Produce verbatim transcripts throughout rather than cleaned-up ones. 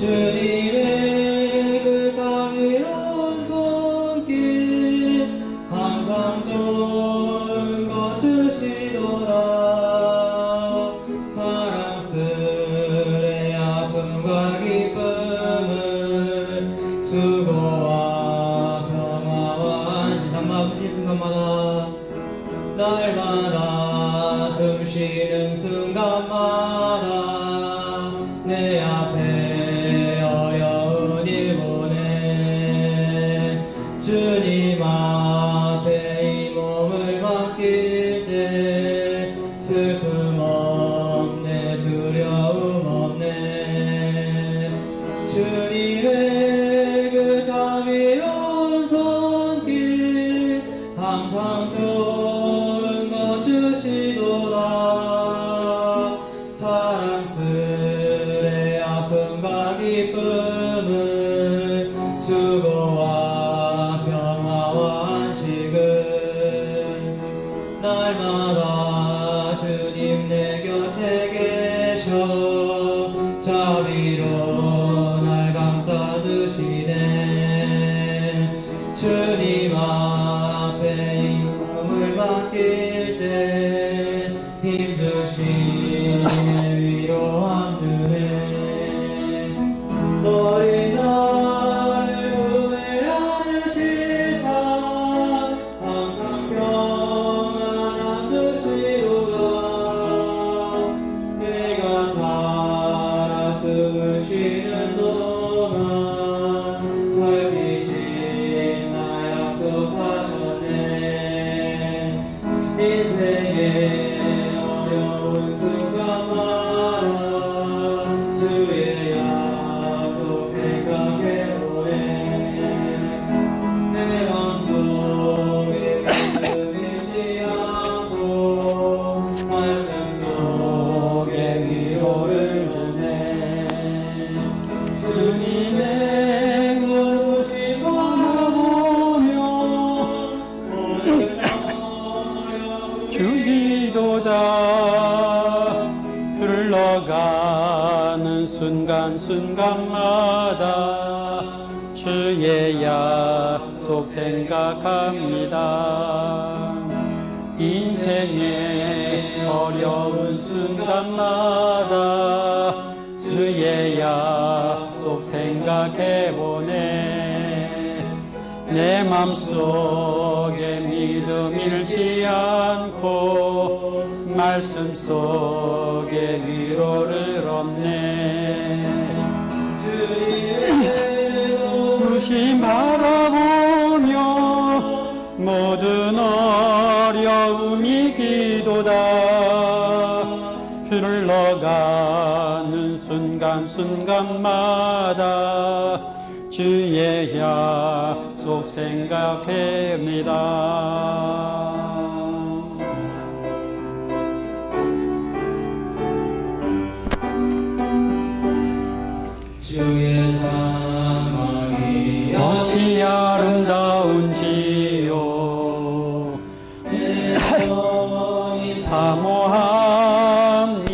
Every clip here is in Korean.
주님의 그 자비로운 손길 항상 좋은 것 주시도다. 사랑스레 아픔과 기쁨을 수고와 평화와 안식 담아주신 순간마다 날마다 숨쉬는 순간마다 내 앞에 어려운 일 보내 주님 앞에 이 몸을 맡길 때 슬픔 없네 두려움 없네. 주님의 그 자비로운 손길 항상 좋은 것 주시도다. 사랑스레 아픔과 기쁨을 수고와 평화와 안식을 날마다 주님 내 곁에 계셔 자비로 날 감싸주시네. 주님 앞에 이 몸을 맡길 때 힘주시네 위로함 주네. 너희 나를 품에 안으시사 항상 평안함 주시도다. 내가 살아 숨을 쉬는 동안 살피신 나 약속하셨네. 인생의 어려운 순간마다 주의 약속 생각해보네. 내 맘속에 흔들리지 않고 말씀 속에 위로를 주네. 주님의 눈부신 바라보며 오늘 주기도다. 흘러가는 순간순간마다 주의 약속 생각합니다. 인생의 어려운 순간마다 주의 약속 생각해보네. 내 맘속에 믿음 잃지 않고 말씀 속에 위로를 얻네. 부심 바라보며 모든 어려움이 기도다. 흘러가는 순간순간마다 주의 약속 생각합니다. 주의 사랑이 어찌 아름다운지요. 내 영혼이 사모합니다.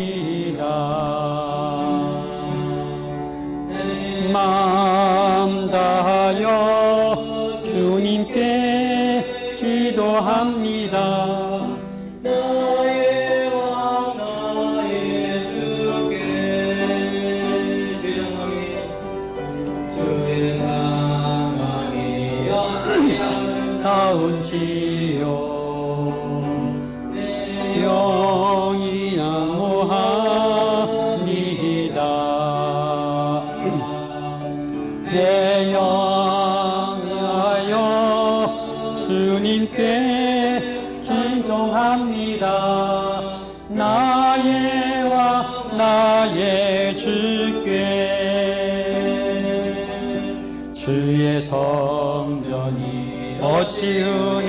마음 다하여 주님께 기도합니다. 나의 왕 나의 주께 주의 사랑이 어찌 다운지요. 내 영이 사모합니다. 내 영하여 주님께 기도합니다. 나의 왕 나의 주께 주의 성전이 어찌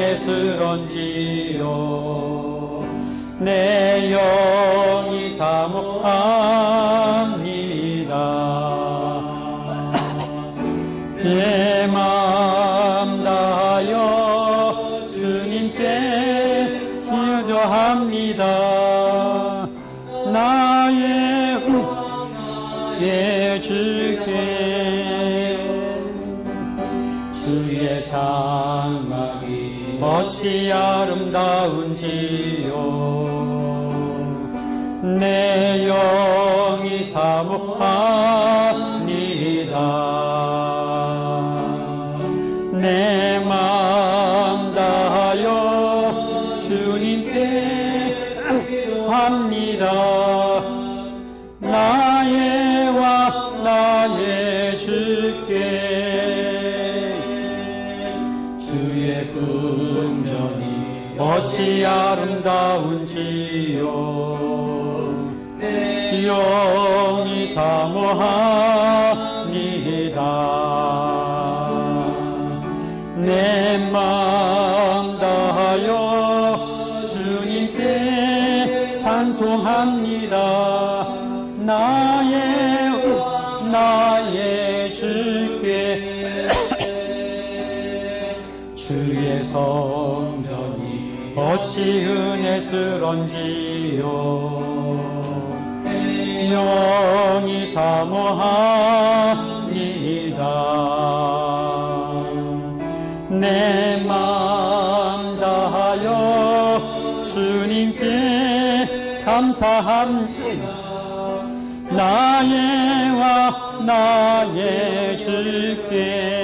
은혜스런지요. 내 영이 사모합니다. 내 마음 다하여 주님께 기도합니다. 나의 나의 주께 주의 장막이 어찌 아름다운지요 내 영이 사모합니다 내 맘 다하여 주님께 합니다 나의 왕 나의 주께 주의 궁전이 어찌 아름다운지요 영이 사모합니다 내 맘 다하여 주님께 찬송합니다 나의 나의 주께 주의 성전이 어찌 은혜스런지요 영이 사모합니다 내 맘 다하여 주님께 감사합니다 나의 왕 나의 주께